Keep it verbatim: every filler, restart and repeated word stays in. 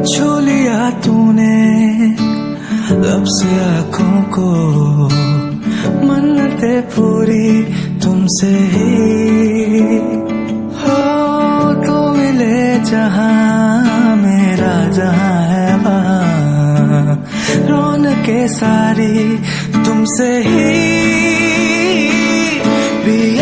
छू लिया तूने लब से आँखों को, मन्नते पूरी तुमसे ही हो। तो मिले जहाँ मेरा जहाँ है वहाँ, रौनकें सारी तुमसे ही भी